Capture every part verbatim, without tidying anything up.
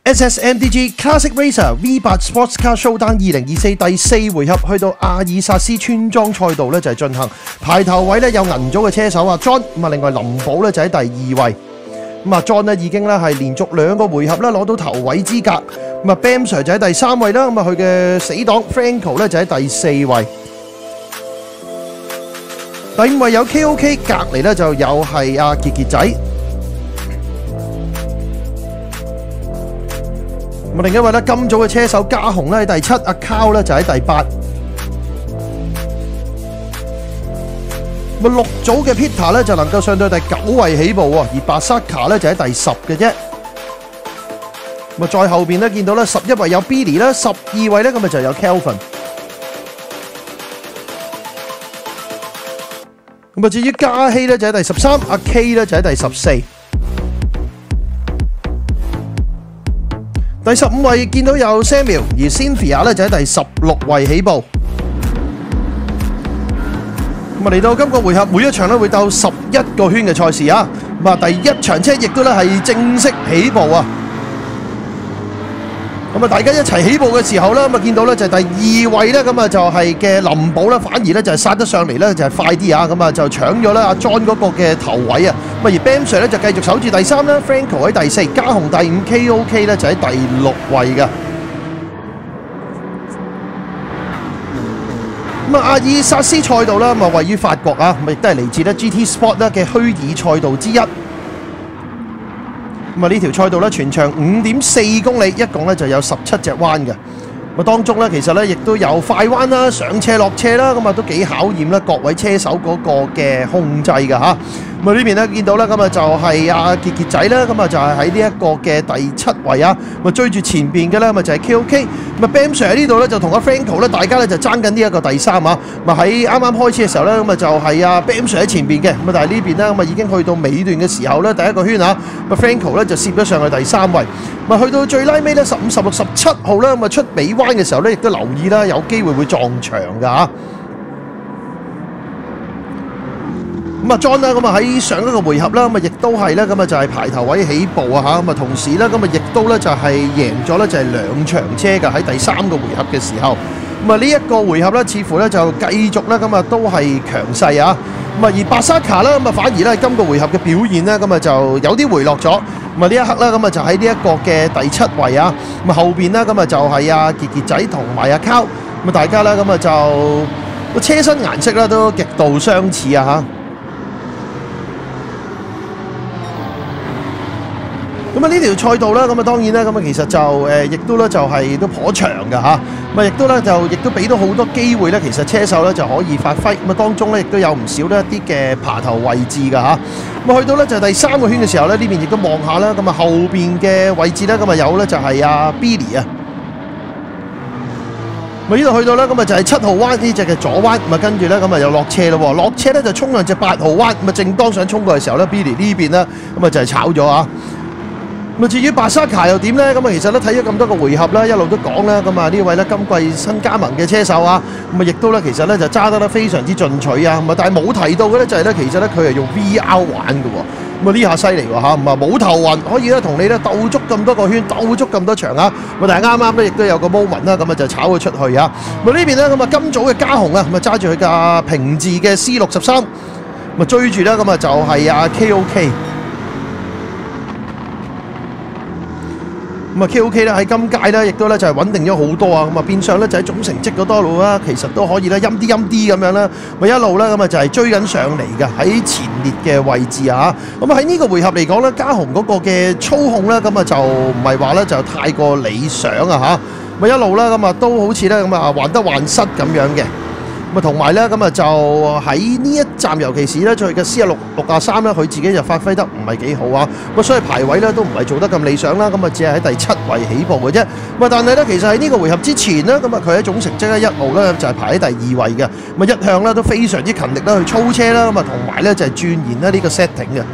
S S M D G Classic Racer V 八 Sports Car Showdown 二零二四第四回合去到阿爾薩斯村莊賽道咧就係進行，排頭位咧有銀組嘅車手啊 John， 咁啊另外林寶咧就喺第二位，咁啊 John 咧已經咧係連續兩個回合咧攞到頭位資格，咁啊 Bam Sir 就喺第三位啦，咁啊佢嘅死黨 Franco 咧就喺第四位，第五位有 K O K， 隔離咧就有係阿傑傑仔。另一位咧金組嘅車手嘉雄咧喺第七，阿 Cow 咧就喺第八。咁六組嘅 Peter 咧就能夠上到第九位起步喎，而白沙卡咧就喺第十嘅啫。咁啊，再後邊咧見到咧十一位有 Billy 啦，十二位咧咁啊就有 Kelvin。咁啊，至於嘉希咧就喺第十三，阿 K 咧就喺第十四。第十五位見到有 Samuel， 而 Cynthia 咧就喺第十六位起步。咁啊嚟到今個回合，每一場咧會鬥十一個圈嘅賽事啊。咁啊，第一場車亦都咧係正式起步啊。咁啊，大家一齊起步嘅時候咧，咁啊見到咧就係第二位咧，咁啊就係嘅林寶咧，反而咧就係殺得上嚟咧就係快啲啊，咁啊就搶咗咧阿 John 嗰個嘅頭位啊。咁啊而 Bam Sir 咧就繼續守住第三啦 ，Franco 喺第四，嘉雄第五 ，K O K 咧就喺第六位嘅。咁啊，阿爾薩斯賽道啦，咁啊位於法國啊，咁亦都係嚟自咧 G T Sport 咧嘅虛擬賽道之一。咁啊呢條賽道咧全長五點四公里，一共咧就有十七隻彎嘅。咁啊當中咧其實咧亦都有快彎啦、上斜落斜啦，咁啊都幾考驗咧各位車手嗰個嘅控制㗎嚇。咁啊呢邊咧見到咧咁啊就係阿傑傑仔啦，咁啊就係喺呢一個嘅第七位啊，咁啊追住前邊嘅咧咁啊就係 K O K。咁啊 Bam Sir 喺呢度咧就同阿 Franco 咧大家咧就爭緊呢一個第三啊。咁啊喺啱啱開始嘅時候咧咁啊就係阿 Bam Sir 喺前邊嘅，咁啊但係呢邊咧咁啊已經去到尾段嘅時候咧第一個圈啊，咁啊 Franco 咧就攝咗上去第三位。咁啊去到最拉尾咧十五、十六、十七號咧咁啊出尾彎嘅時候咧亦都留意啦，有機會會撞牆㗎嚇。咁啊 John 啦，咁啊喺上一個回合啦，咁啊亦都係咧，咁啊就係排頭位起步啊嚇，咁啊同時咧，咁啊亦都咧就係贏咗咧就係兩場車㗎喺第三個回合嘅時候，咁啊呢一個回合咧似乎咧就繼續咧咁啊都係強勢啊，咁啊而白沙卡啦咁啊反而咧今個回合嘅表現咧咁啊就有啲回落咗，咁啊呢一刻咧咁啊就喺呢一個嘅第七位啊，咁啊後邊咧咁啊就係阿傑傑仔同埋阿 Cow，咁啊大家咧咁啊就個車身顏色咧都極度相似啊嚇。咁啊呢條賽道啦，咁啊當然啦，咁啊其實就誒亦都咧就係都頗長㗎嚇，咁啊亦都咧就亦都俾到好多機會咧，其實車手咧就可以發揮，咁啊當中咧亦都有唔少咧一啲嘅爬頭位置㗎嚇，咁啊去到咧就係第三個圈嘅時候咧，呢邊亦都望下啦，咁啊後邊嘅位置咧，咁啊有咧就係阿 Billy 啊。咁呢度去到咧，咁啊就係七號彎呢隻嘅左彎，咁啊跟住咧咁啊又落車咯喎，落車咧就衝向隻八號彎，咁啊正當想衝過嘅時候咧 ，Billy 呢邊咧咁啊就係炒咗啊。咁啊至於白沙卡又點咧？咁啊其實咧睇咗咁多個回合啦，一路都講啦，咁啊呢位咧今季新加盟嘅車手啊，咁啊亦都咧其實咧就揸得咧非常之進取啊，咁啊但係冇提到嘅咧就係咧其實咧佢係用 V R 玩嘅喎，咁啊呢下犀利喎嚇，咁啊冇頭暈可以咧同你咧鬥足咁多個圈，鬥足咁多場啊，咁但係啱啱咧亦都有個 moment 啦，咁啊就炒咗出去啊，咁啊呢邊咧咁啊金組嘅嘉雄啊，咁啊揸住佢架平治嘅 C 六十三，咁啊追住啦，咁啊就係阿 K O K。咁啊 K O K 咧喺今屆咧，亦都咧就係穩定咗好多啊！咁啊變相咧就喺總成績嗰多路啦，其實都可以咧陰啲陰啲咁樣啦，咪一路咧咁啊就係追緊上嚟嘅喺前列嘅位置啊！咁啊喺呢個回合嚟講咧，嘉雄嗰個嘅操控咧，咁啊就唔係話咧就太過理想啊嚇，咪一路咧咁啊都好似咧咁啊患得患失咁樣嘅。咁啊同埋咧，咁啊就喺呢一站，尤其是咧佢嘅 C 六六廿三咧，佢自己就發揮得唔係幾好啊！咁所以排位咧都唔係做得咁理想啦，咁啊只係喺第七位起步嘅啫。咁啊但係咧，其實喺呢個回合之前咧，咁啊佢喺總成績咧一路咧就係排喺第二位嘅。咁啊一向咧都非常之勤力啦，去操車啦，咁啊同埋咧就係鑽研咧呢個 setting 嘅。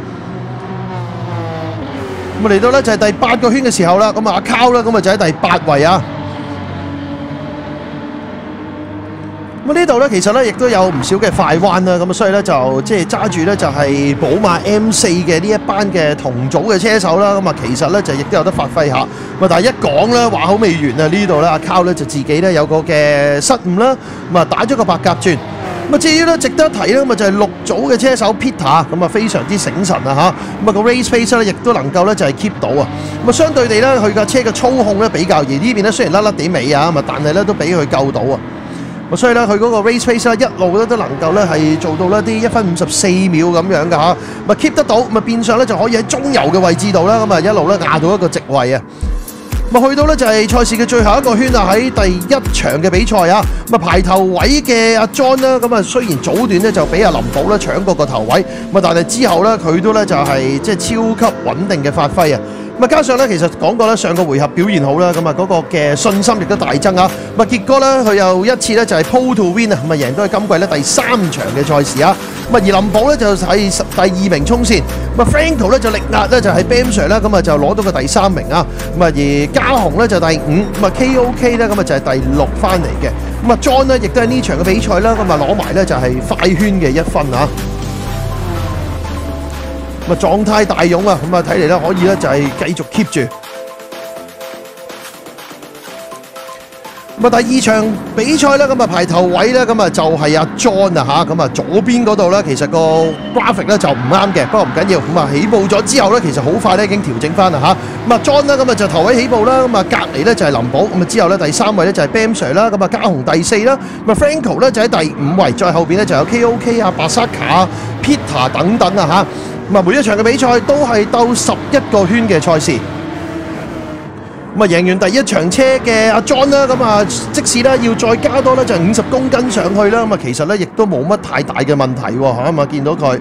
咁啊嚟到咧就係第八個圈嘅時候啦，咁啊阿 Cow 啦，咁啊就喺第八位啊。 咁呢度咧，其實咧亦都有唔少嘅快彎啦，咁啊，所以咧就即係揸住咧就係寶馬 M 四嘅呢一班嘅同組嘅車手啦，咁啊其實咧就亦都有得發揮下。咁但係一講咧話口未完啊，呢度咧阿 Carl 咧就自己咧有個嘅失誤啦，咁啊打咗個白鴿轉。咁啊至於咧值得一提咧，咁啊就係六組嘅車手 Peter 咁啊非常之醒神啊嚇，咁啊個 race pace 咧亦都能夠咧就係 keep 到啊。咁啊相對地咧佢架車嘅操控咧比較易，呢邊咧雖然甩甩地尾啊，咁啊但係咧都俾佢救到啊。咁所以咧，佢嗰個 race pace 咧一路咧都能夠咧係做到呢啲一分五十四秒咁樣嘅嚇，咪 keep 得到，咪變相咧就可以喺中游嘅位置度啦，咁啊一路咧壓到一個席位啊。咁去到咧就係賽事嘅最後一個圈啊，喺第一場嘅比賽啊，咁啊排頭位嘅阿 John 啦，咁啊雖然早段咧就俾阿林寶咧搶過個頭位，咁啊但係之後咧佢都咧就係即係超級穩定嘅發揮啊。咁啊，加上咧，其實講過咧，上個回合表現好啦，咁啊嗰個嘅信心亦都大增啊！咁啊，結果咧，佢又一次咧就係 pole to win 啊，咁啊贏到係今季咧第三場嘅賽事啊！咁啊，而林寶咧就係第二名衝線，咁啊 Franco 咧就力壓咧就係 Bam Sir 啦，咁啊就攞到個第三名啊！咁啊，而嘉雄咧就第五，咁啊 K O K 咧咁啊就係第六翻嚟嘅，咁啊 John 咧亦都係呢場嘅比賽啦，咁啊攞埋咧就係快圈嘅一分啊！咁啊狀態大勇啊，咁啊睇嚟咧可以咧就係繼續 keep 住。咁啊第二場比賽咧，咁啊排頭位咧，咁啊就係阿 John 啊嚇，咁啊左邊嗰度咧其實個 graphic 咧就唔啱嘅，不過唔緊要。咁啊起步咗之後咧，其實好快咧已經調整翻啦嚇。咁啊 John 咧咁啊就頭位起步啦，咁啊隔離咧就係林寶，咁啊之後咧第三位咧就係 Bam Sir 啦，咁啊嘉雄第四啦，咁啊 Franco 咧就喺第五位，再後邊咧就有 K O K 啊、白沙卡啊、Peter 等等啊嚇。咁啊，每一場嘅比賽都係鬥十一個圈嘅賽事。咁啊，贏完第一場車嘅阿 John 啦，咁啊，即使咧要再加多咧就五十公斤上去啦，咁啊，其實咧亦都冇乜太大嘅問題喎，嚇咁啊，見到佢。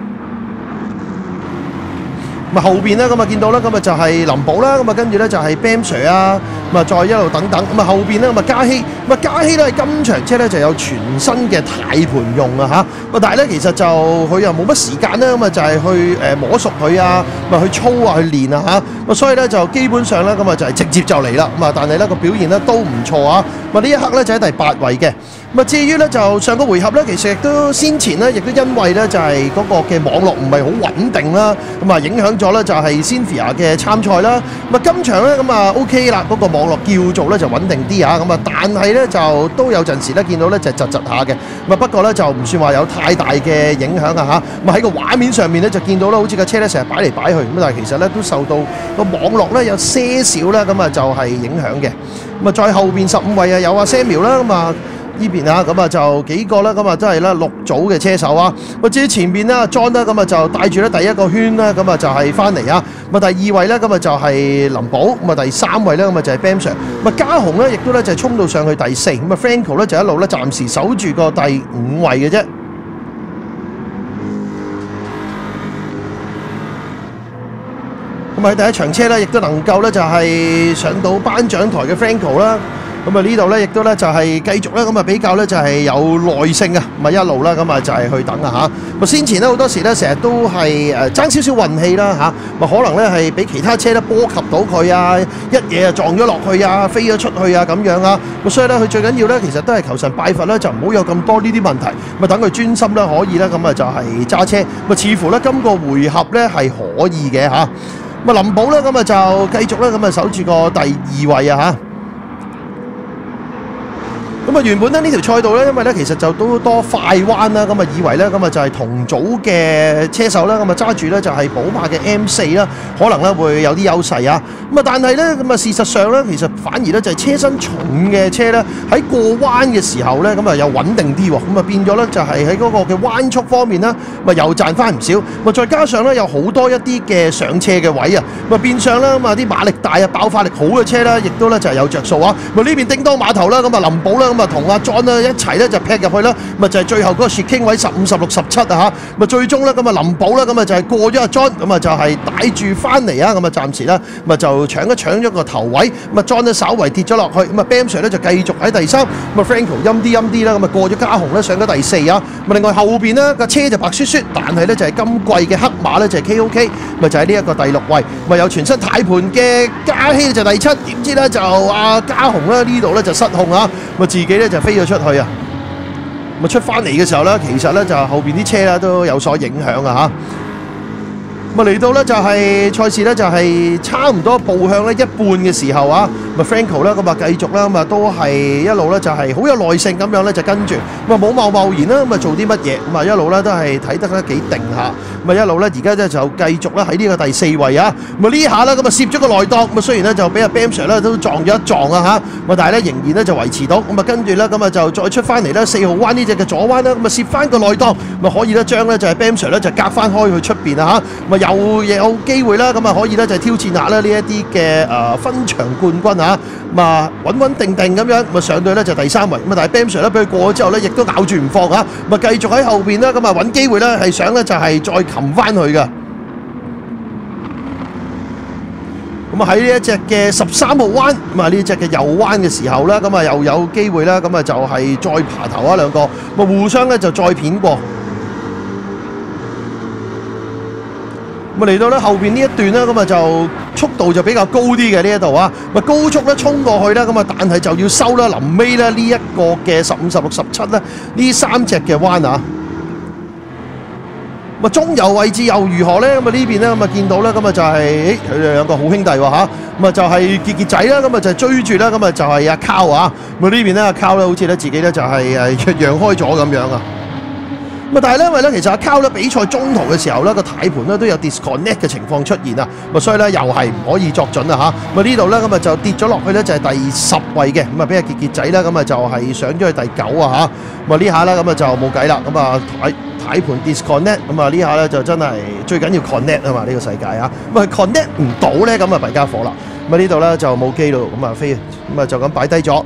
咁啊後邊咧，咁啊見到啦，咁啊就係林寶啦，咁啊跟住咧就係 Bam Sir 啊，咁啊再一路等等，咁啊後邊咧咁啊嘉希，咁啊嘉希咧今場車咧就有全新嘅軚盤用啊嚇，咁但係咧其實就佢又冇乜時間咧，咁啊就係去誒摸熟佢啊，咁啊去操啊去練啊嚇，咁所以咧就基本上咧咁啊就係直接就嚟啦，咁啊但係咧個表現咧都唔錯啊，咁啊呢一刻咧就喺第八位嘅。咁啊，至於咧就上個回合咧，其實亦都先前咧，亦都因為咧就係嗰個嘅網絡唔係好穩定啦，咁啊影響咗咧就係 Cynthia 嘅參賽啦。咁啊今場咧咁啊 OK 啦，嗰個網絡叫做咧就穩定啲啊，咁啊但係咧就都有陣時咧見到咧就窒窒下嘅，咁啊不過咧就唔算話有太大嘅影響啊嚇。咁啊喺個畫面上面咧就見到咧好似架車咧成日擺嚟擺去，咁但係其實咧都受到個網絡咧有些少咧咁啊就係影響嘅。咁啊再後邊十五位啊有阿 Samuel 啦，咁啊。呢邊啊，咁啊就幾個啦，咁啊真係咧六組嘅車手啊。咁至於前面啦 ，John 啦，咁啊就帶住咧第一個圈啦，咁啊就係翻嚟啊。咁啊第二位咧，咁啊就係林寶，咁啊第三位咧，咁啊就係 Bam Sir。咁啊嘉雄咧，亦都咧就係衝到上去第四。咁啊 Franco 咧就一路咧暫時守住個第五位嘅啫。咁喺第一場車咧，亦都能夠咧就係上到頒獎台嘅 Franco 啦。咁啊呢度咧，亦都咧就係繼續咧，咁啊比較咧就係有耐性啊，咪一路啦，咁啊就係去等啊嚇。咁先前咧好多時咧，成日都係誒爭少少運氣啦嚇，咪可能咧係俾其他車咧波及到佢啊，一嘢啊撞咗落去啊，飛咗出去啊咁樣啊。咁所以咧，佢最緊要咧，其實都係求神拜佛啦，就唔好有咁多呢啲問題，咪等佢專心啦，可以啦，咁啊就係揸車。咪似乎咧今個回合咧係可以嘅嚇。咁啊林寶咧，咁啊就繼續咧，咁啊守住個第二位啊嚇。咁啊原本咧呢條賽道咧，因為咧其實就都多快彎啦，咁啊以為咧咁啊就係同組嘅車手啦，咁啊揸住咧就係寶馬嘅 M 四啦，可能咧會有啲優勢啊。咁啊但係咧咁啊事實上咧，其實反而咧就係車身重嘅車咧喺過彎嘅時候咧，咁啊又穩定啲喎，咁啊變咗咧就係喺嗰個嘅彎速方面啦，咪又賺翻唔少。咁再加上咧有好多一啲嘅上斜嘅位啊，咁啊變相啦咁啊啲馬力大啊爆發力好嘅車咧，亦都咧就係有着數啊。咁呢邊叮當碼頭啦，咁啊林寶啦。咁啊同阿 John 咧一齊咧就劈入去啦，咁啊就係最後嗰個雪傾位十五、十六、十七啊嚇，咁啊最終咧咁啊林寶啦，咁啊就係過咗阿 John，咁啊就係帶住翻嚟啊，咁啊暫時啦，咁啊就搶一搶咗個頭位，咁啊 John 咧稍為跌咗落去，咁啊 Bam Sir 咧就繼續喺第三，咁啊 Franco 陰啲陰啲啦，咁啊過咗嘉雄咧上咗第四啊，咁啊另外後邊呢架車就白雪雪，但係咧就係今季嘅黑馬咧就係 K O K， 咪就係呢一個第六位，咪有全新軚盤嘅嘉希就第七，點知咧就阿嘉雄咧呢度咧就失控啊，咁啊自己咧就飛咗出去啊！ 咁啊出翻嚟嘅時候咧，其實咧就後邊啲車咧都有所影響啊嚇。咁啊嚟到咧就係賽事咧就係差唔多步向咧一半嘅時候啊，咁啊 Franco 咧咁啊繼續啦，咁啊都係一路咧就係好有耐性咁樣咧就跟住，咁啊冇貿貿然啦，咁啊做啲乜嘢，咁啊一路咧都係睇得咧幾定下，咁啊一路咧而家咧就繼續咧喺呢個第四位啊，咁啊呢下咧咁啊攝咗個內檔，咁啊雖然咧就俾阿 Bam Sir 咧都撞咗一撞啊嚇，咁啊但係咧仍然咧就維持到，咁啊跟住咧咁啊就再出翻嚟咧四號彎呢隻嘅左彎啦，咁啊攝翻個內檔，咁啊可以咧將咧就係 Bam Sir 咧就隔翻開去出邊啊嚇，咁啊有有機會啦，咁啊可以咧就係挑戰下咧呢一啲嘅誒分場冠軍啊，咁啊穩穩定定咁樣，咁啊上到咧就第三位，咁啊但係 Bam Sir 咧俾佢過咗之後咧，亦都咬住唔放啊，咁啊繼續喺後邊啦，咁啊揾機會咧係想咧就係再擒翻去嘅。咁啊喺呢一隻嘅十三號彎，咁啊呢隻嘅右彎嘅時候咧，咁啊又有機會啦，咁啊就係再爬頭啊兩個，咁啊互相咧就再片過。咁啊嚟到咧後邊呢一段咧，咁啊就速度就比較高啲嘅呢一度啊，咁啊高速咧衝過去啦，咁啊但係就要收啦，臨尾咧呢一個嘅十五、十六、十七咧呢三隻嘅彎啊。咁啊中游位置又如何咧？咁啊呢邊咧咁啊見到咧，咁啊就係誒佢哋兩個好兄弟喎嚇，咁啊就係傑傑仔啦，咁啊就追住啦，咁啊就係阿 Cow 啊，咁啊呢邊咧阿 Cow 咧好似咧自己咧就係誒讓開咗咁樣啊。咁但係咧，因為咧其實阿 Cow 咧比賽中途嘅時候咧個軚盤咧都有 disconnect 嘅情況出現啊，咁所以咧又係唔可以作準啊嚇。咁啊呢度咧咁啊就跌咗落去咧就係第十位嘅，咁啊俾阿傑傑仔啦，咁啊就係上咗去第九啊嚇。咁啊呢下咧咁啊就冇計啦，咁啊軚軚盤 disconnect， 咁啊呢下咧就真係最緊要 connect 啊嘛，呢個世界啊，咁啊 connect 唔到咧咁啊弊家伙啦。咁啊呢度咧就冇機咯，咁啊飛，咁啊就咁擺低咗。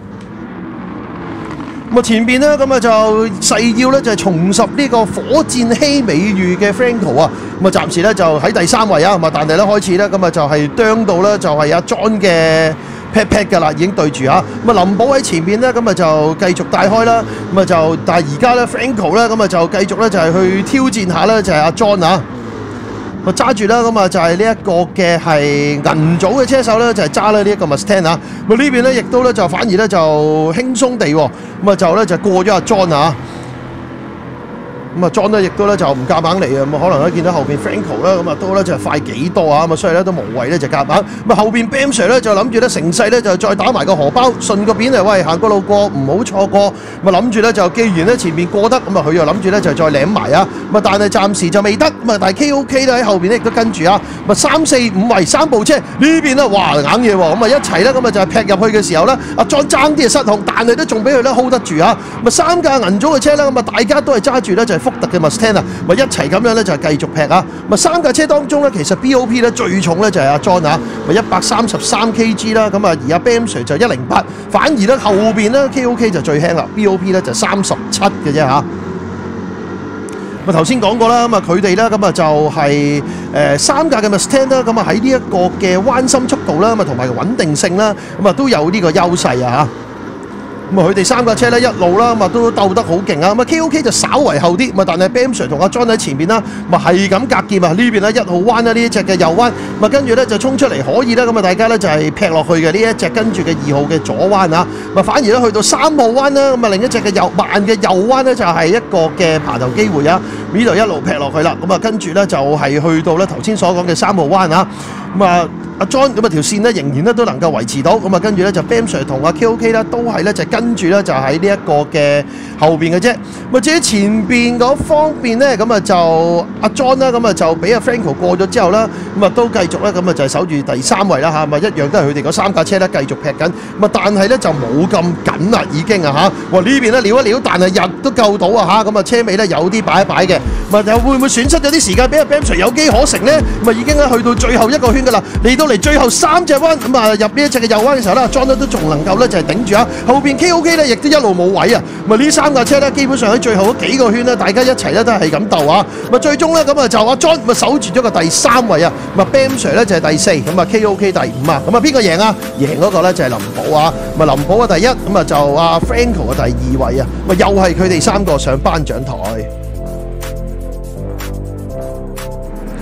咁啊前邊咧，咁啊就誓要咧就係重拾呢個火箭希美譽嘅 Franco 啊，咁啊暫時咧就喺第三位啊，咁啊但係咧開始咧咁啊就係啄到咧就係阿 John 嘅 pat pat 㗎啦，已經對住啊，咁啊林寶喺前邊咧，咁啊就繼續帶開啦，咁啊就但係而家咧 Franco 咧咁啊就繼續咧就係去挑戰下咧就係阿 John 啊。咁揸住啦，咁啊就係呢一個嘅係銀組嘅車手咧，就係揸咧呢一個 Mustang 啊。咁呢邊咧亦都咧就反而咧就輕鬆地喎，咁啊就咧就過咗阿 John 啊。咁啊 John 咧亦都咧就唔夾硬嚟啊，咁啊可能咧見到後邊 Franco 啦，咁啊都咧就快幾多啊，咁啊所以咧都無謂咧就夾硬。咁啊後邊 Bam Sir 咧就諗住咧成世咧就再打埋個荷包，順個便嚟喂行過路過唔好錯過。咁啊諗住咧就既然咧前面過得，咁啊佢又諗住咧就再舐埋啊。咁啊但係暫時就未得，咁啊但係 K O K 咧喺後邊咧亦都跟住啊。咁啊三四五圍三部車呢邊咧哇硬嘢喎，咁啊一齊咧咁啊就係劈入去嘅時候咧，阿 John 爭啲失控，但係都仲俾佢咧 hold 得住啊。咁啊三架銀組嘅車咧，咁啊大家都係揸住咧就係福特嘅 Mustang 啊，咪一齊咁樣咧就係繼續劈啊！咪三架車當中咧，其實 B O P 咧最重咧就係阿 John 啊，咪一百三十三 K G 啦，咁啊而阿 Bam Sir 就一零八，反而咧後邊咧 K O K 就最輕啦 ，B O P 咧就三十七嘅啫嚇。咁頭先講過啦，咁啊佢哋咧咁啊就係誒三架嘅 Mustang 啦，咁啊喺呢一個嘅彎心速度啦，咁啊同埋穩定性啦，咁啊都有呢個優勢啊嚇。咁啊，佢哋三架車咧一路啦，咁啊都鬥得好勁啊！咁啊 K O K 就稍為後啲，咁啊但係 Bam Sir 同阿 John 喺前邊啦，咁啊係咁隔劍啊！呢邊咧一號彎啦，呢一隻嘅右彎，咁啊跟住咧就衝出嚟可以啦，咁啊大家咧就係劈落去嘅呢一隻跟住嘅二號嘅左彎啊，咁啊反而咧去到三號彎啦，咁啊另一隻嘅右慢嘅右彎咧就係一個嘅爬頭機會啊！呢度一路劈落去啦，咁啊跟住咧就係去到咧頭先所講嘅三號彎啊，咁啊。阿 John 咁啊條線咧仍然咧都能夠維持到，咁啊跟住咧就 Bam Sir 同阿 K O K 咧都係咧就跟住咧就喺呢一個嘅後邊嘅啫。咁啊至於前邊嗰方面咧，咁啊就阿 John 啦，咁啊就俾阿 Franco 過咗之後啦，咁啊都繼續咧咁啊就係守住第三位啦嚇，咪一樣都係佢哋嗰三架車咧繼續劈緊。咁啊但係咧就冇咁緊啦已經啊嚇。哇呢邊咧撩一撩，但係日都夠到啊嚇。咁啊車尾咧有啲擺一擺嘅，咁啊又會唔會損失咗啲時間俾阿 Bam Sir 有機可乘咧？咁啊已經咧去到最後一個圈噶啦，嚟到嚟最後三隻彎，咁啊入呢一隻嘅右彎嘅時候咧 ，John 都仲能夠咧就係頂住啊，後邊 K O K 咧亦都一路冇位啊，咁啊呢三架車咧基本上喺最後嗰幾個圈咧，大家一齊咧都係咁鬥啊，咁啊最終咧咁啊就阿 John 咪守住咗個第三位啊，咁啊 Bam Sir 咧就係第四，咁啊 K O K 第五啊，咁啊邊個贏啊？贏嗰個咧就係林寶啊，咁啊林寶嘅第一，咁啊就阿 Franco 嘅第二位啊，咁啊又係佢哋三個上頒獎台。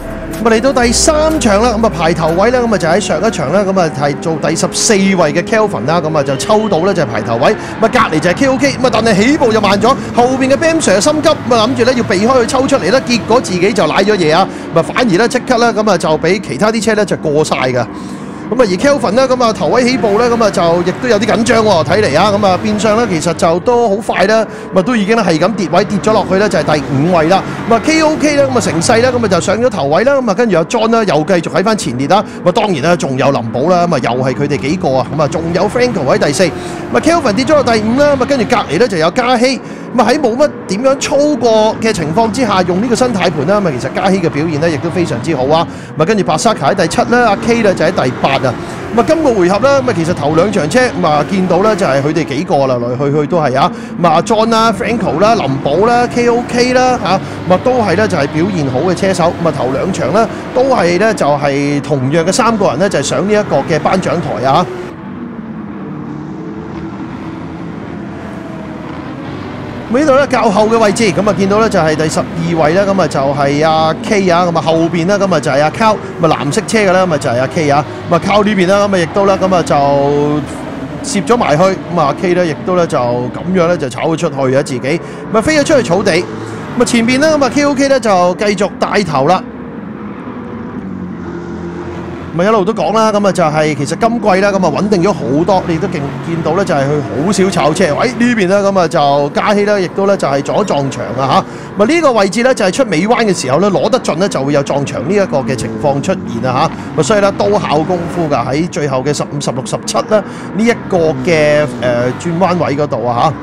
咁嚟到第三場啦，咁啊排頭位咧，咁啊就喺上一場咧，咁啊係做第十四位嘅 Kelvin 啦，咁啊就抽到咧就係排頭位，咁啊隔離就係 K O K， 咁啊但係起步就慢咗，後邊嘅 Bam Sir 心急，咁啊諗住咧要避開佢抽出嚟啦，結果自己就賴咗嘢啊，咁啊反而咧即刻咧咁啊就俾其他啲車咧就過晒㗎。咁啊，而 Kelvin 咧，咁啊頭位起步咧，咁啊就亦都有啲緊張喎，睇嚟啊，咁啊變相咧其實就都好快啦，咁啊都已經咧係咁跌位跌咗落去咧，就係第五位啦。咁啊 K O K 咧，咁啊成勢咧，咁啊就上咗頭位啦，咁啊跟住阿 John 啦又繼續喺翻前列啦，咁啊當然啦，仲有林寶啦，咁啊又係佢哋幾個啊，咁啊仲有 Franco 喺第四，咁啊 Kelvin 跌咗落第五啦，咁啊跟住隔離咧就有嘉希。咁啊喺冇乜點樣操過嘅情況之下，用呢個新軚盤啦，咁啊其實嘉希嘅表現咧亦都非常之好啊。咁啊跟住白沙卡喺第七啦，阿 K 咧就喺第八啊。咁啊今個回合啦，咁啊其實頭兩場車咁啊見到咧就係佢哋幾個啦，來來去去都係啊。咁啊 John 啦、Franco 啦、林寶啦、K O K 啦嚇，咁啊都係咧就係表現好嘅車手。咁啊頭兩場咧都係咧就係同樣嘅三個人咧就係上呢一個嘅頒獎台啊。呢度咧較後嘅位置，咁啊見到咧就係第十二位啦，咁啊就係阿 K 啊，咁啊後邊咧咁啊就係阿 Cow， 咁啊藍色車嘅咧咁啊就係阿 K 啊，咁啊 Cow 呢邊啦，咁啊亦都咧咁啊就攝咗埋去，咁啊 K 咧亦都咧就咁樣咧就炒咗出去啊自己，咁啊飛咗出去草地，咁啊前邊咧咁啊 K O K 咧就繼續帶頭啦。咪一路都講啦，咁啊就係其實今季啦，咁啊穩定咗好多，你都見見到咧就係佢好少炒車。喂呢邊咧咁啊就嘉希啦，亦都咧就係左撞牆啊嚇。咪呢個位置咧就係出尾彎嘅時候咧攞得盡咧就會有撞牆呢一個嘅情況出現啊嚇。咪所以咧都考功夫㗎，喺最後嘅十五、十六、十七啦呢一個嘅誒轉彎位嗰度啊嚇。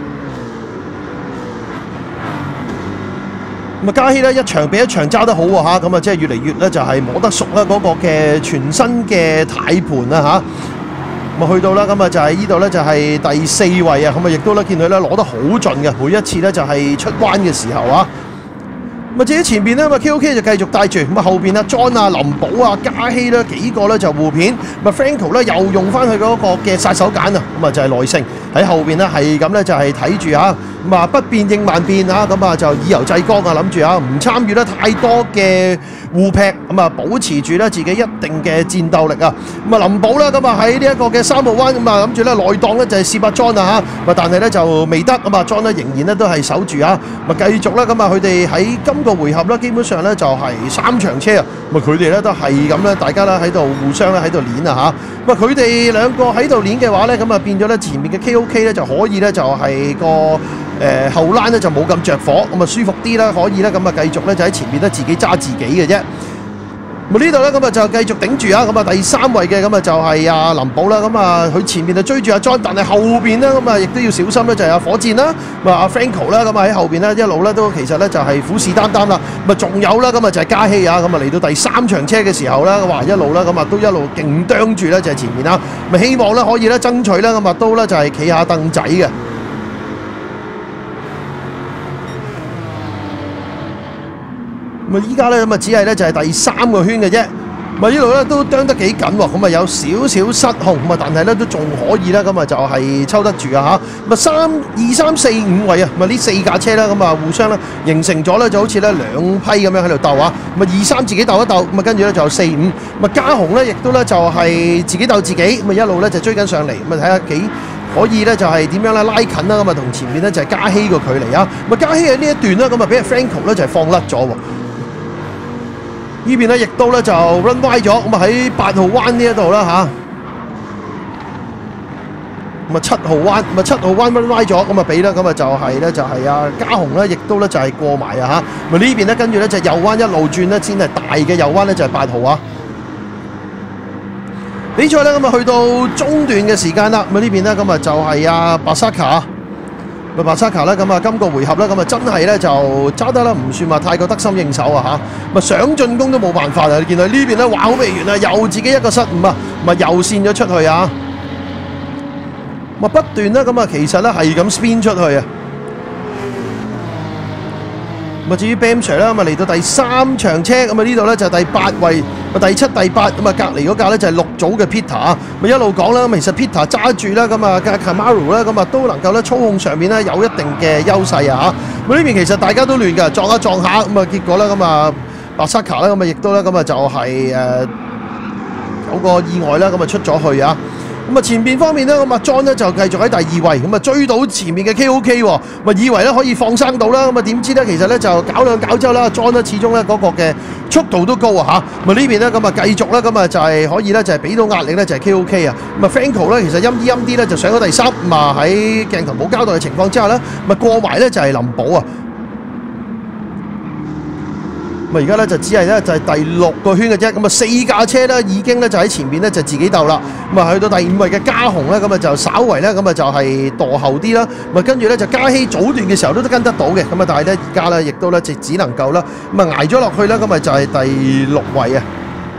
咁啊嘉希咧一場比一場揸得好喎嚇，咁啊即係越嚟越咧就係摸得熟啦嗰個嘅全新嘅軚盤啦嚇。咁啊去到啦，咁啊就係呢度咧就係第四位啊，咁啊亦都咧見到咧攞得好盡嘅，每一次咧就係出彎嘅時候啊。咁啊至於前邊咧，咁啊 K O K 就繼續帶住，咁啊後邊啊 John 啊、林寶啊、嘉希咧幾個咧就互片，咁啊 Franco 咧又用翻佢嗰個嘅殺手鐧啊，咁啊就係耐性喺後邊咧係咁咧就係睇住嚇。咁啊不變應萬變啊，咁啊就以柔制剛啊，諗住啊唔參與得太多嘅互劈，咁啊保持住咧自己一定嘅戰鬥力啊。咁啊林寶啦，咁啊喺呢一個嘅三號彎咁啊諗住咧內檔咧就係試下 John 啊嚇，但係咧就未得，咁啊 John 咧仍然咧都係守住啊，咁啊繼續啦，咁啊佢哋喺今個回合咧基本上咧就係三場車啊，咁啊佢哋咧都係咁咧，大家咧喺度互相咧喺度攣啊嚇，咁啊佢哋兩個喺度攣嘅話咧，咁啊變咗咧前面嘅 K O K 咧就可以咧就係個。誒、呃、後欄咧就冇咁着火，咁啊舒服啲啦，可以咧咁啊繼續咧就喺前面咧自己揸自己嘅啫。咁呢度咧咁啊就繼續頂住啊，咁啊第三位嘅咁啊就係阿林寶啦，咁啊佢前面就追住阿 John， 但係後邊咧咁啊亦都要小心咧，就係阿火箭啦，咁啊阿 Franco 啦，咁啊喺後邊咧一路咧都其實咧就係虎視眈眈啦，咁啊仲有啦，咁啊就係嘉希啊，咁啊嚟到第三場車嘅時候啦，哇一路啦咁啊都一路勁啄住咧就係前面啦，咁啊希望咧可以咧爭取咧咁啊都咧就係企下凳仔嘅。咁啊！依家咧咁啊，只係咧就係第三個圈嘅啫。咁啊，呢度咧都啄得幾緊喎。咁啊，有少少失控。咁啊，但係咧都仲可以啦。咁啊，就係抽得住啊嚇。咁啊，三二三四五位啊。咁啊，呢四架車啦，咁啊，互相咧形成咗咧，就好似咧兩批咁樣喺度鬥啊。咁啊，二三自己鬥一鬥。咁啊，跟住咧就四五。咁啊，嘉雄咧亦都咧就係自己鬥自己。咁啊，一路咧就追緊上嚟。咁啊，睇下幾可以咧就係點樣咧拉近啦。咁啊，同前面咧就係嘉希個距離啊。咁啊，嘉希喺呢一段咧，咁啊，俾阿 Franco 咧就係放甩咗喎。呢邊咧亦都咧就 run 歪咗，咁啊喺八號彎呢一度啦嚇，咁啊七號彎，咁啊七號彎 run 歪咗，咁啊俾啦，咁啊就係咧就係阿嘉雄咧，亦都咧就係過埋啊嚇，咁啊呢邊咧跟住咧就右彎一路轉咧先係大嘅右彎咧就係八號啊。比賽咧咁啊去到中段嘅時間啦，咁啊呢邊咧咁啊就係阿白沙卡。咪白沙卡啦，咁啊今個回合咧，咁啊真係咧就揸得啦，唔算話太過得心應手啊嚇，咪想進攻都冇辦法啊！你見到呢邊咧，哇好未完啊，又自己一個失誤啊，咪又跣咗出去啊！咪不斷咧，咁啊其實咧係咁 spin 出去啊！咁啊至於 Bam Sir 啦，咁啊嚟到第三場車，咁啊呢度咧就係第八位，咪第七、第八，咁啊隔離嗰架咧就係六組嘅 Peter 啊，咪一路講啦，咁其實 Peter 揸住啦，咁啊 Camaro 啦，咁啊都能夠咧操控上面咧有一定嘅優勢啊嚇。咁呢邊其實大家都亂㗎，撞下撞下，咁啊結果咧咁啊白沙卡啦，咁啊亦都咧咁啊就係誒有個意外啦，咁啊出咗去啊。咁啊前邊方面咧，咁啊 John 咧就繼續喺第二位，咁啊追到前面嘅 K O K 喎，咪以為咧可以放生到啦，咁啊點知咧其實咧就搞兩搞之後啦 ，John 咧始終咧嗰個嘅速度都高啊嚇，咪呢邊咧咁啊繼續咧咁啊就係可以咧就係俾到壓力咧就係 K O K 啊，咁啊 Franco 咧其實陰啲陰啲咧就上咗第三，咁啊喺鏡頭冇交代嘅情況之下咧，咪過埋咧就係林寶啊。咁而家咧就只係咧就係第六個圈嘅啫，咁啊四架車咧已經咧就喺前面咧就自己鬥啦，咁啊去到第五位嘅嘉鴻咧咁啊就稍為咧咁啊就係墮後啲啦，咁啊跟住咧就嘉熙早段嘅時候都都跟得到嘅，咁啊但係咧而家咧亦都咧就只能夠啦，咁啊捱咗落去啦，咁啊就係第六位啊。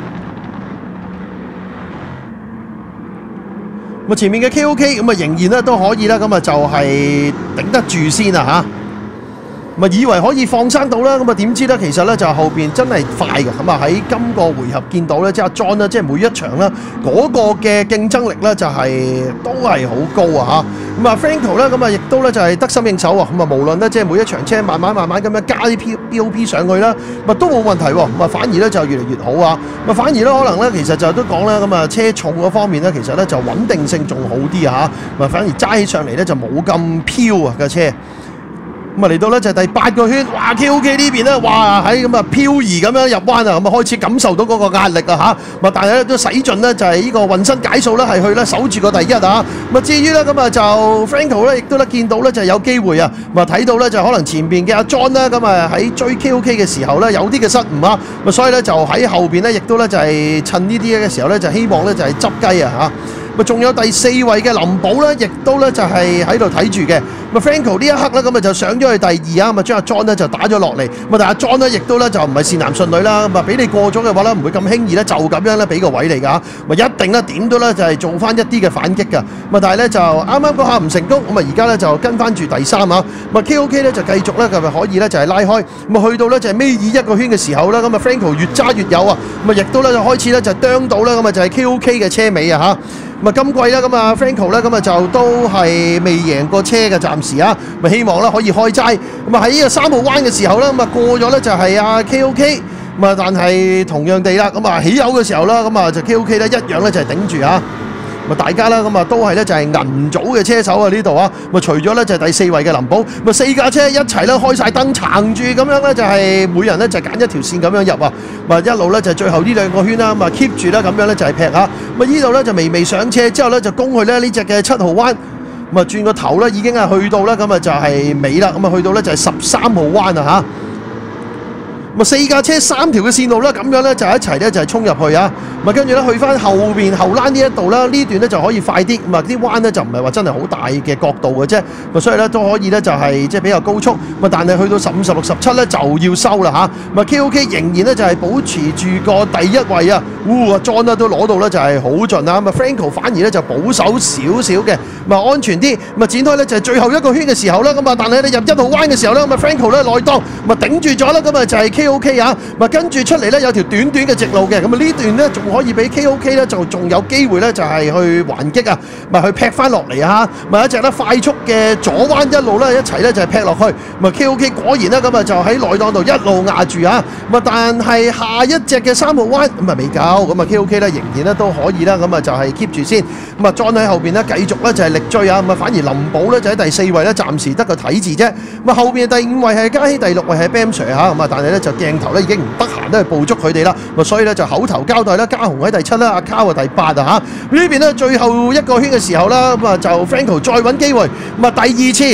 咁啊前面嘅 K O K 咁啊仍然咧都可以啦，咁啊就係頂得住先啊嚇。咪以為可以放生到啦，咁啊點知咧？其實咧就後邊真係快嘅，咁啊喺今個回合見到咧，即係阿 John 咧，即係每一場咧嗰個嘅競爭力咧就係都係好高啊嚇！咁啊 Franco 咧，咁啊亦都咧就係得心應手啊！咁啊無論咧即係每一場車慢慢慢慢咁樣加啲 P O P 上去啦，咪都冇問題喎！咁啊反而咧就越嚟越好啊！咁啊反而咧可能咧其實就都講咧咁啊車重嗰方面咧，其實咧就穩定性仲好啲啊嚇！咁啊反而揸起上嚟咧就冇咁飄啊架車。咁啊嚟到咧就係第八個圈，哇 K O K 呢邊咧，哇喺咁啊漂移咁樣入彎啊，咁啊開始感受到嗰個壓力啊嚇，咁但係咧都使盡咧就係呢個渾身解數咧係去咧守住個第一啊，咁啊至於咧咁啊就 Franco 咧亦都咧見到咧就係有機會啊，咁啊睇到咧就可能前邊嘅阿 John 咧咁啊喺追 K O K 嘅時候咧有啲嘅失誤啊，咁所以咧就喺後邊咧亦都咧就係趁呢啲嘅時候咧就希望咧就係執雞啊嚇。咪仲有第四位嘅林寶咧，亦都咧就係喺度睇住嘅。咁啊 Franco 呢一刻咧，咁啊就上咗去第二啊，咁啊將阿 John 咧就打咗落嚟。咁啊但係阿 John 咧亦都咧就唔係善男信女啦，咁啊俾你過咗嘅話咧，唔會咁輕易咧就咁樣咧俾個位你㗎。咪一定咧點都咧就係做翻一啲嘅反擊㗎。咁啊但係咧就啱啱嗰下唔成功，咁啊而家咧就跟翻住第三啊。咁啊 K O K 咧就繼續咧咁啊可以咧就係拉開。咁啊去到咧就係尾二一個圈嘅時候咧，咁啊 Franco 越揸越有啊。咁啊亦都咧就開始咧就啄到啦，咁啊就係 K O K 嘅車尾啊嚇。咁啊今季咧咁啊 Franco 咧咁啊就都係未贏過車嘅暫時啊，咪希望咧可以開齋。咁啊喺呢個三號彎嘅時候咧，咁啊過咗咧就係阿 K O K，咁啊但係同樣地啦，咁啊起油嘅時候啦，咁啊就 K O K 咧一樣咧就係頂住啊。咁啊大家啦，咁啊都係咧就係銀組嘅車手啊呢度啊，咁啊除咗咧就係第四位嘅林寶，咁啊四架車一齊咧開晒燈撐住咁樣咧就係每人咧就揀一條線咁樣入啊，咁啊一路咧就係最後呢兩個圈啦，咁啊 keep 住啦咁樣咧就係劈啊，咁啊呢度咧就微微上車之後咧就攻去咧呢隻嘅七號彎，咁啊轉個頭咧已經係去到啦，咁啊就係尾啦，咁啊去到咧就係十三號彎啊嚇。咁啊四架車三條嘅線路啦，咁樣咧就一齊咧就係衝入去啊！咁啊跟住咧去翻後邊後欄呢一度啦，呢段咧就可以快啲，咁啊啲彎咧就唔係話真係好大嘅角度嘅啫，咁所以咧都可以咧就係即係比較高速，咁啊但係去到十五、十六、十七咧就要收啦嚇，咁啊 K O K 仍然咧就係保持住個第一位啊，哇 John 咧都攞到咧就係好盡啊，咁啊 Franco 反而咧就保守少少嘅，咁啊安全啲，咁啊展開咧就係最後一個圈嘅時候啦，咁啊但係咧入一號彎嘅時候咧，咁啊 Franco 咧內檔，咁啊頂住咗啦，咁啊就係 K O K 啊，咪跟住出嚟咧有條短短嘅直路嘅，咁啊呢段咧仲可以俾 K O K 咧就仲有機會咧就係去還擊啊，咪去劈翻落嚟啊，咪一隻咧快速嘅左彎一路咧一齊咧就係劈落去，咪 K O K 果然咧咁啊就喺內檔度一路壓住啊，咁但係下一隻嘅三號彎咁啊未夠，咁啊 K O K 咧仍然咧都可以啦，咁啊就係 keep 住先，咁啊 John 喺後邊咧繼續咧就係力追啊，咁啊反而林寶咧就喺第四位咧暫時得個睇字啫，咁啊後邊第五位係嘉熙，第六位係 Bam Sir 嚇，咁啊但係咧就鏡頭咧已經唔得閒咧去捕捉佢哋啦，咁所以咧就口頭交代啦，嘉鴻喺第七啦，阿卡啊第八啊嚇，呢邊咧最後一個圈嘅時候啦，咁啊就 Franco 再揾機會，咁啊第二次。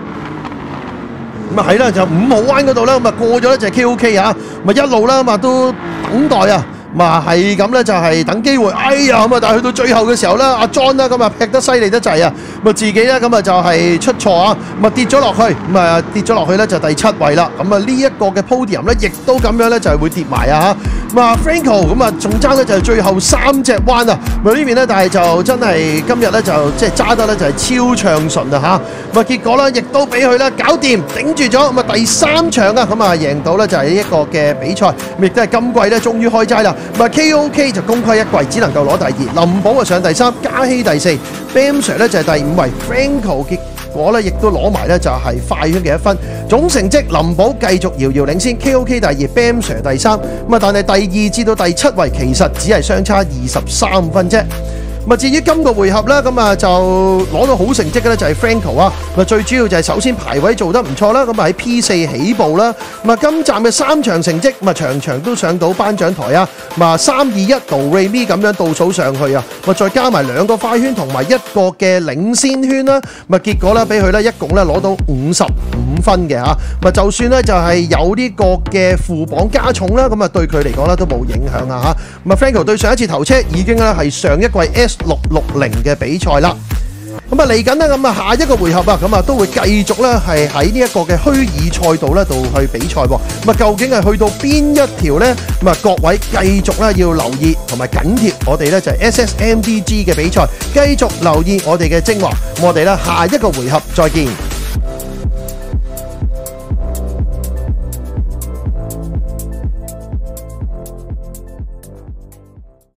咁啊係啦，就五號彎嗰度啦，咁啊過咗咧就係 K O K 啊，咪一路啦，咁啊都等待啊，咁啊係咁咧就係等機會，哎呀咁啊，但係去到最後嘅時候咧，阿 John 啦咁啊劈得犀利得滯啊，咁啊自己咧咁啊就係出錯啊，咁啊跌咗落去，咁啊跌咗落去咧就第七位啦，咁啊呢一個嘅 podium 咧亦都咁樣咧就係會跌埋啊嚇，咁啊 Franco 咁啊仲爭咧就係最後三隻彎啊，咁啊呢邊咧但係就真係今日咧就即係揸得咧就係超暢順啊嚇，咁啊結果咧亦都俾佢咧搞掂頂住咗，咁啊第三場啊咁啊贏到咧就係一個嘅比賽，亦都係今季咧終於開齋啦。咁啊 K O K 就功虧一簣，只能夠攞第二，林寶啊上第三，嘉熙第四， ，Bam Sir 咧就係第五位 ，Franco 結果咧亦都攞埋咧就係快圈嘅一分，總成績林寶繼續遙遙領先 ，K O K 第二 ，Bam Sir 第三，咁啊但係第二至到第七位其實只係相差二十三分啫。咁啊，至於今個回合啦，咁啊就攞到好成績嘅咧，就係 Franco 啊。咁啊，最主要就係首先排位做得唔錯啦，咁啊喺 P 四起步啦。咁啊，今站嘅三場成績，咁啊場場都上到頒獎台啊。咁啊，三二一 Do Re Mi 咁樣倒數上去啊。咁啊，再加埋兩個快圈同埋一個嘅領先圈啦。咁啊，結果咧俾佢咧一共咧攞到五十五分嘅嚇。咁啊，就算咧就係有呢個嘅副榜加重啦，咁啊對佢嚟講咧都冇影響啊嚇。咁啊 ，Franco 對上一次頭車已經咧係上一季 S 六六零嘅比賽啦，咁啊嚟緊咧，咁啊下一個回合啊，咁啊都會繼續咧係喺呢一個嘅虛擬賽道咧度去比賽喎。咁啊究竟係去到邊一條呢？咁啊各位繼續咧要留意同埋緊貼我哋咧就係 S S M D G 嘅比賽，繼續留意我哋嘅精華。咁我哋咧下一個回合再見。